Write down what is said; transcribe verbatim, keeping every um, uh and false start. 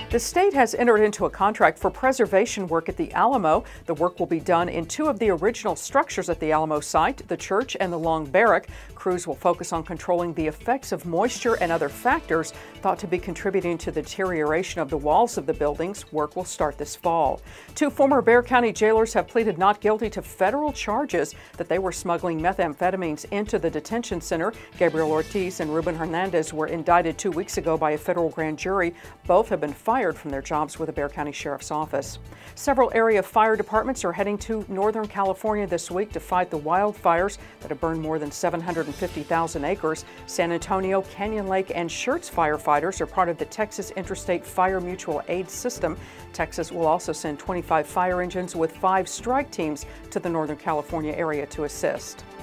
The state has entered into a contract for preservation work at the Alamo. The work will be done in two of the original structures at the Alamo site, the church and the long barrack. Crews will focus on controlling the effects of moisture and other factors thought to be contributing to the deterioration of the walls of the buildings. Work will start this fall. Two former Bexar County jailers have pleaded not guilty to federal charges that they were smuggling methamphetamines into the detention center. Gabriel Ortiz and Ruben Hernandez were indicted two weeks ago by a federal grand jury. Both have been fired from their jobs with the Bexar County Sheriff's Office. Several area fire departments are heading to Northern California this week to fight the wildfires that have burned more than seven hundred fifty thousand acres. San Antonio, Canyon Lake, and Schertz firefighters are part of the Texas Interstate Fire Mutual Aid System. Texas will also send twenty-five fire engines with five strike teams to the Northern California area to assist.